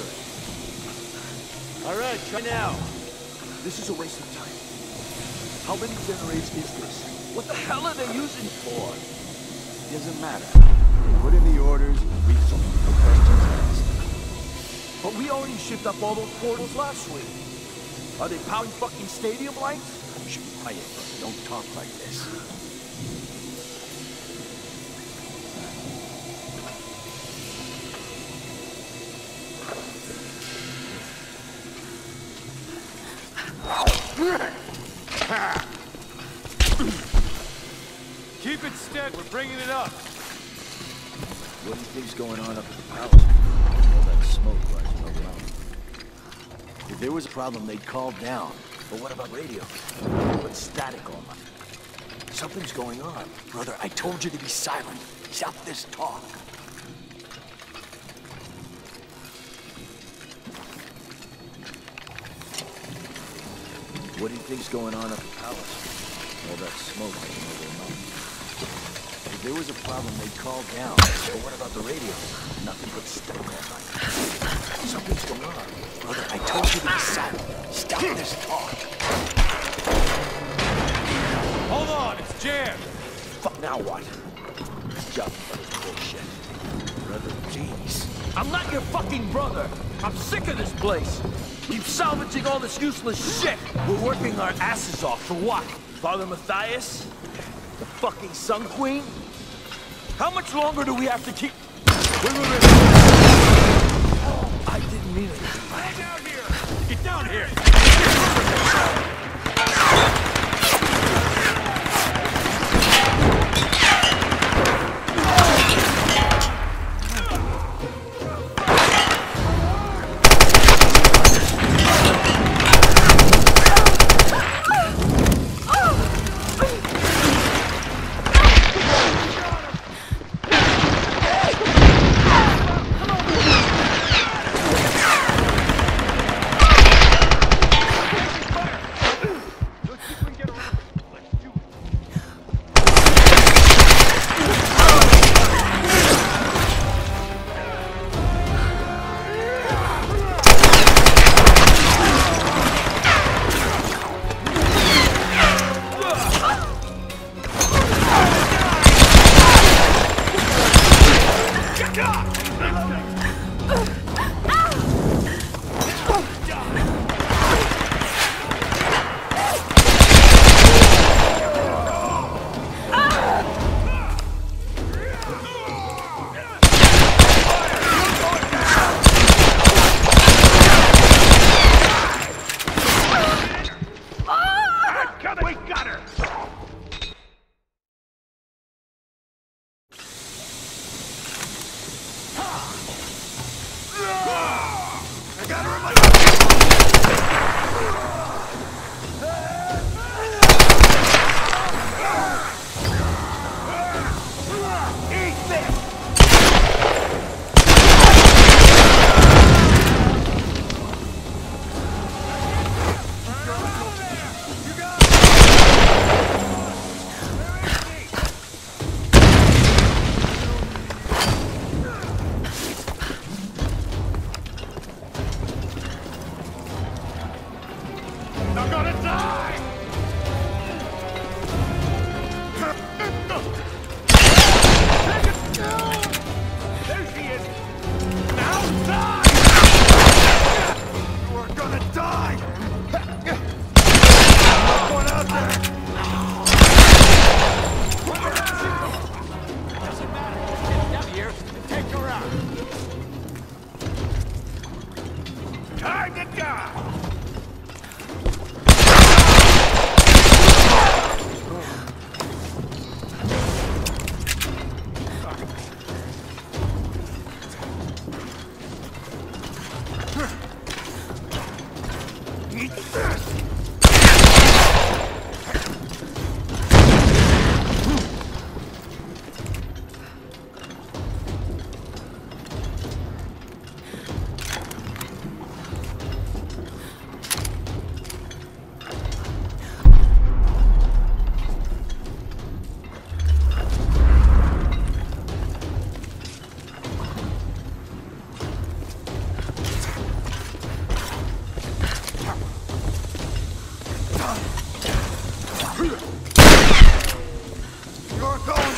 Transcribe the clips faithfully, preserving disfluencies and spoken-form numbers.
it. All right, try now. This is a waste of time. How many generators is this? What the hell are they using for? Doesn't matter. They put in the orders and we resolve the questions asked. But we already shipped up all those portals last week. Are they powering fucking stadium lights? Shh, quiet, brother. Don't talk like this. Keep it steady. We're bringing it up. What do you think's going on up at the palace? All that smoke rising around. If there was a problem, they'd call down. But what about radio? Put static on them. Something's going on. Brother, I told you to be silent. Stop this talk. What do you think's going on at the palace? All that smoke coming over the mountain. If there was a problem, they'd call down. But what about the radio? Nothing but static all night. Something's going on. Brother, I told you to be silent. Stop this talk. Hold on, it's jammed. Fuck, now what? Job for this bullshit. Brother, jeez. I'm not your fucking brother. I'm sick of this place. Keep salvaging all this useless shit. We're working our asses off for what? Father Matthias? The fucking Sun Queen? How much longer do we have to keep... Wait, wait, wait. Oh, I didn't mean it. Get down here! Get down here!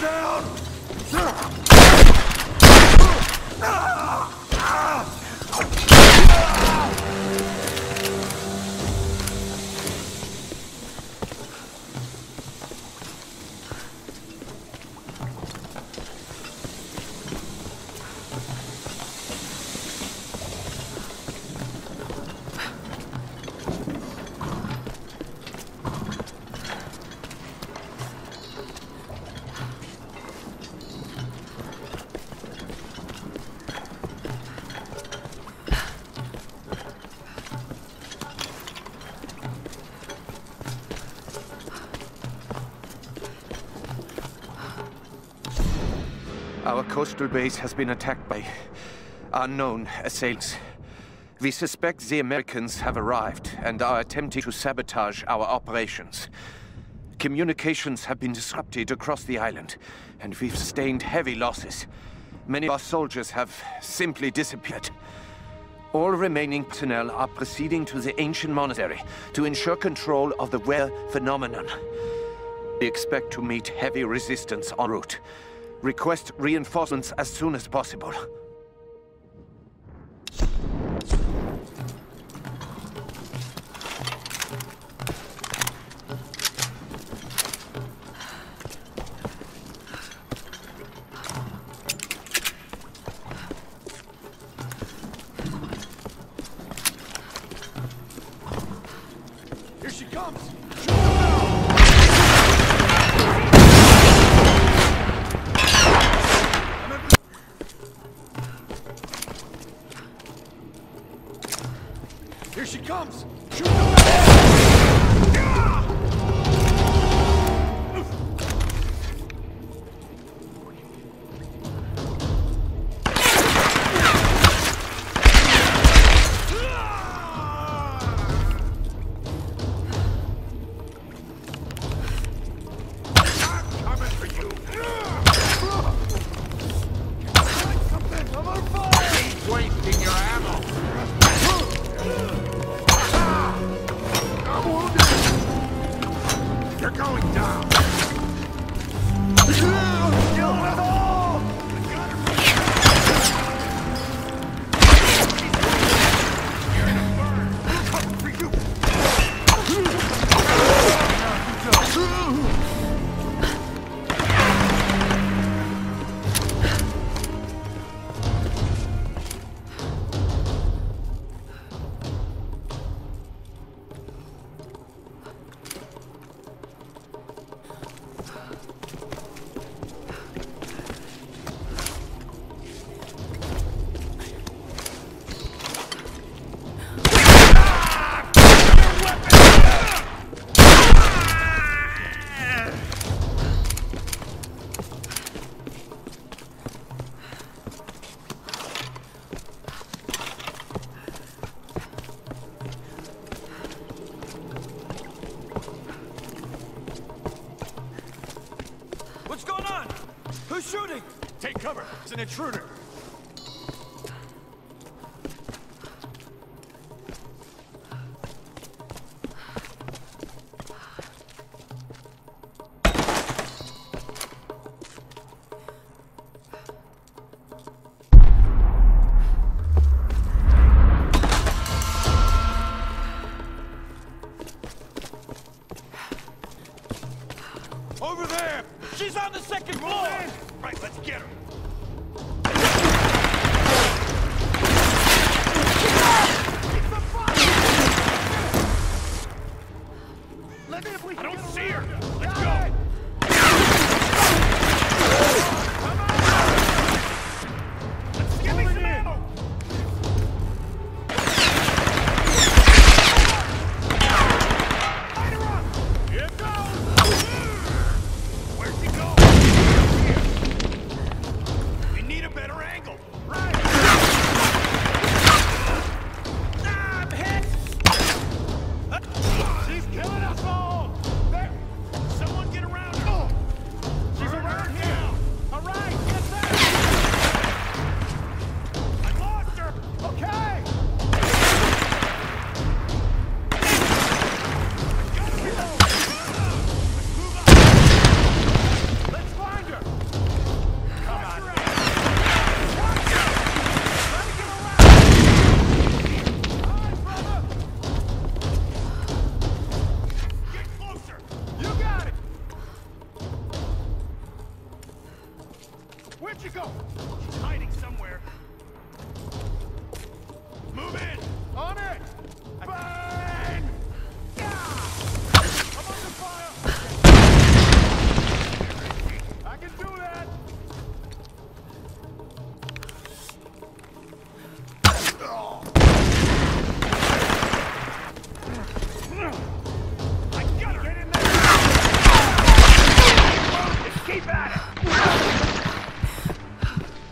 Our coastal base has been attacked by unknown assailants. We suspect the Americans have arrived and are attempting to sabotage our operations. Communications have been disrupted across the island, and we've sustained heavy losses. Many of our soldiers have simply disappeared. All remaining personnel are proceeding to the ancient monastery to ensure control of the weather phenomenon. We expect to meet heavy resistance en route. Request reinforcements as soon as possible. Here she comes! Here she comes! Shoot them down! I'm coming for you! Something! I'm on fire! Keep wasting your ammo! You're going down! Kill us all! You're in a burn! Coming for you! What's going on? Who's shooting? Take cover! It's an intruder! Over there! She's on the second floor! Right, let's get her! I don't see her! Let's go! Let's give me some ammo! Light her up! Here it goes! Where's he going? Here. We need a better angle. Right. Ah, I'm hit! She's killing us all! There! Someone get around! she go? She's hiding somewhere. Move in! On it! Bang! I'm under fire! I can do that! I got her! Get in there! Keep at it!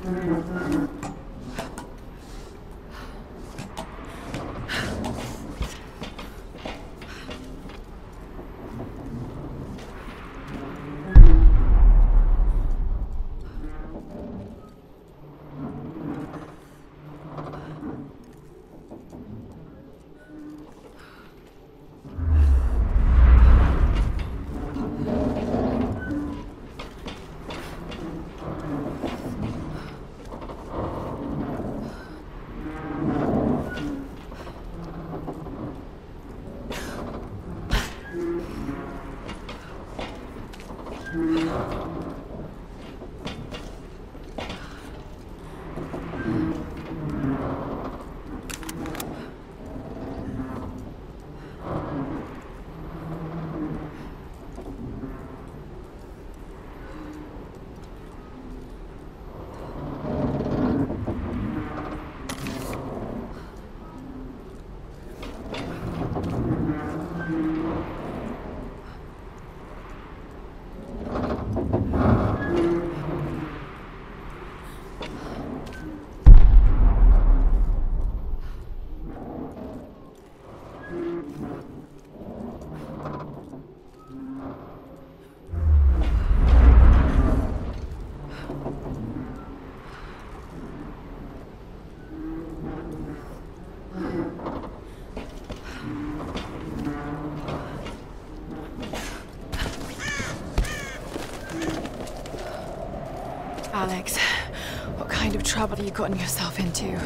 Alex, what kind of trouble have you gotten yourself into?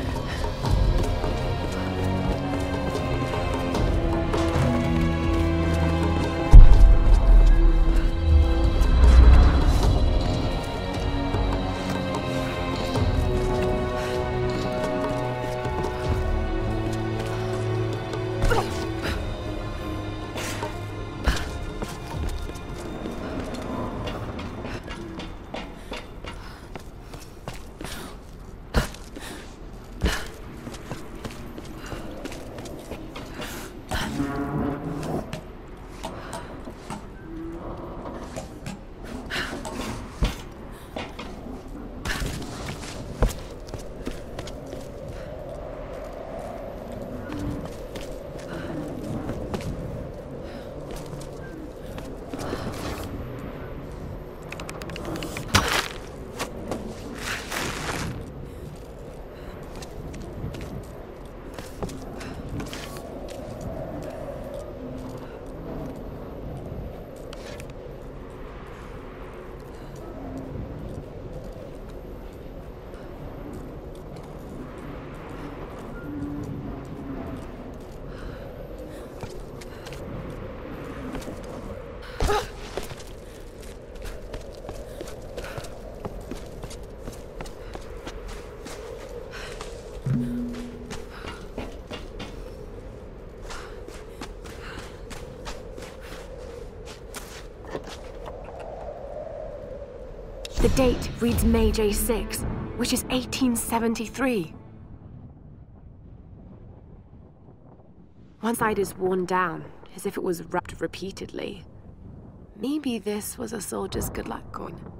The date reads May J six, which is eighteen seventy-three. One side is worn down, as if it was rubbed repeatedly. Maybe this was a soldier's good luck coin.